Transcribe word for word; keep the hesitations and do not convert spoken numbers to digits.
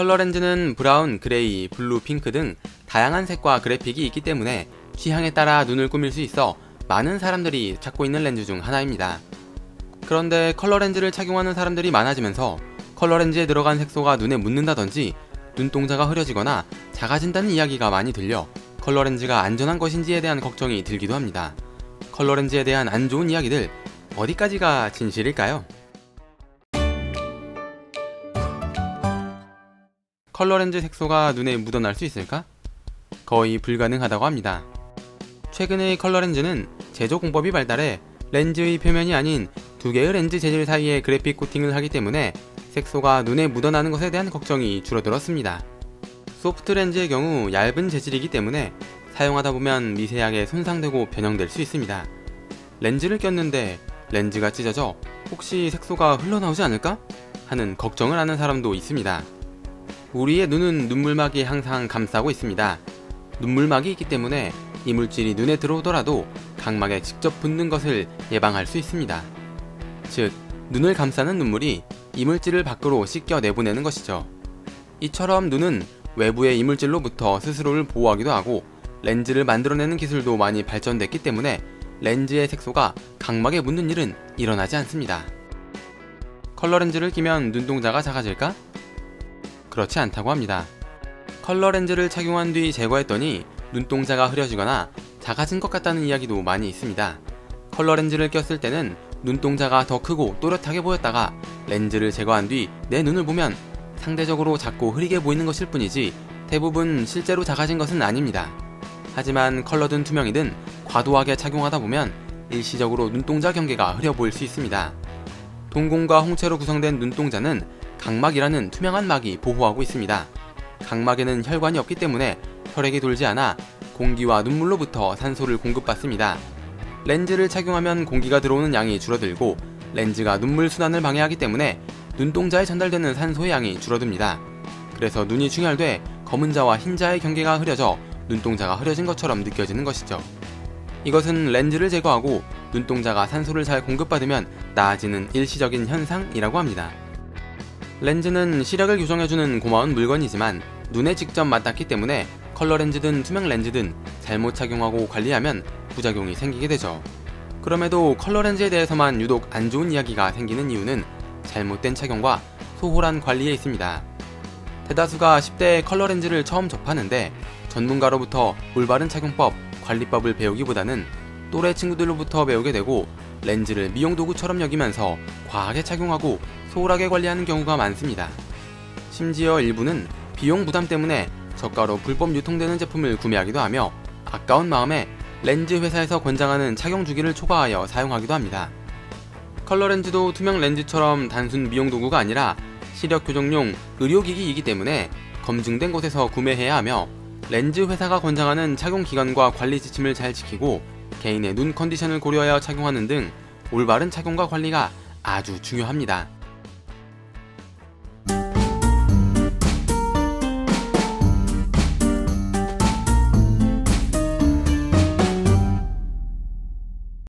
컬러 렌즈는 브라운, 그레이, 블루, 핑크 등 다양한 색과 그래픽이 있기 때문에 취향에 따라 눈을 꾸밀 수 있어 많은 사람들이 찾고 있는 렌즈 중 하나입니다. 그런데 컬러 렌즈를 착용하는 사람들이 많아지면서 컬러 렌즈에 들어간 색소가 눈에 묻는다든지 눈동자가 흐려지거나 작아진다는 이야기가 많이 들려 컬러 렌즈가 안전한 것인지에 대한 걱정이 들기도 합니다. 컬러 렌즈에 대한 안 좋은 이야기들 어디까지가 진실일까요? 컬러 렌즈 색소가 눈에 묻어날 수 있을까? 거의 불가능하다고 합니다. 최근의 컬러 렌즈는 제조 공법이 발달해 렌즈의 표면이 아닌 두 개의 렌즈 재질 사이에 그래픽 코팅을 하기 때문에 색소가 눈에 묻어나는 것에 대한 걱정이 줄어들었습니다. 소프트 렌즈의 경우 얇은 재질이기 때문에 사용하다 보면 미세하게 손상되고 변형될 수 있습니다. 렌즈를 꼈는데 렌즈가 찢어져 혹시 색소가 흘러나오지 않을까? 하는 걱정을 하는 사람도 있습니다. 우리의 눈은 눈물막이 항상 감싸고 있습니다. 눈물막이 있기 때문에 이물질이 눈에 들어오더라도 각막에 직접 붙는 것을 예방할 수 있습니다. 즉, 눈을 감싸는 눈물이 이물질을 밖으로 씻겨 내보내는 것이죠. 이처럼 눈은 외부의 이물질로부터 스스로를 보호하기도 하고 렌즈를 만들어내는 기술도 많이 발전됐기 때문에 렌즈의 색소가 각막에 묻는 일은 일어나지 않습니다. 컬러 렌즈를 끼면 눈동자가 작아질까? 그렇지 않다고 합니다. 컬러 렌즈를 착용한 뒤 제거했더니 눈동자가 흐려지거나 작아진 것 같다는 이야기도 많이 있습니다. 컬러 렌즈를 꼈을 때는 눈동자가 더 크고 또렷하게 보였다가 렌즈를 제거한 뒤 내 눈을 보면 상대적으로 작고 흐리게 보이는 것일 뿐이지 대부분 실제로 작아진 것은 아닙니다. 하지만 컬러든 투명이든 과도하게 착용하다 보면 일시적으로 눈동자 경계가 흐려 보일 수 있습니다. 동공과 홍채로 구성된 눈동자는 각막이라는 투명한 막이 보호하고 있습니다. 각막에는 혈관이 없기 때문에 혈액이 돌지 않아 공기와 눈물로부터 산소를 공급받습니다. 렌즈를 착용하면 공기가 들어오는 양이 줄어들고 렌즈가 눈물 순환을 방해하기 때문에 눈동자에 전달되는 산소의 양이 줄어듭니다. 그래서 눈이 충혈돼 검은자와 흰자의 경계가 흐려져 눈동자가 흐려진 것처럼 느껴지는 것이죠. 이것은 렌즈를 제거하고 눈동자가 산소를 잘 공급받으면 나아지는 일시적인 현상이라고 합니다. 렌즈는 시력을 교정해주는 고마운 물건이지만 눈에 직접 맞닿기 때문에 컬러 렌즈든 투명 렌즈든 잘못 착용하고 관리하면 부작용이 생기게 되죠. 그럼에도 컬러 렌즈에 대해서만 유독 안 좋은 이야기가 생기는 이유는 잘못된 착용과 소홀한 관리에 있습니다. 대다수가 십 대에 컬러 렌즈를 처음 접하는데 전문가로부터 올바른 착용법, 관리법을 배우기보다는 또래 친구들로부터 배우게 되고 렌즈를 미용도구처럼 여기면서 과하게 착용하고 소홀하게 관리하는 경우가 많습니다. 심지어 일부는 비용 부담 때문에 저가로 불법 유통되는 제품을 구매하기도 하며 아까운 마음에 렌즈 회사에서 권장하는 착용 주기를 초과하여 사용하기도 합니다. 컬러 렌즈도 투명 렌즈처럼 단순 미용도구가 아니라 시력 교정용 의료기기이기 때문에 검증된 곳에서 구매해야 하며 렌즈 회사가 권장하는 착용 기간과 관리 지침을 잘 지키고 개인의 눈 컨디션을 고려하여 착용하는 등 올바른 착용과 관리가 아주 중요합니다.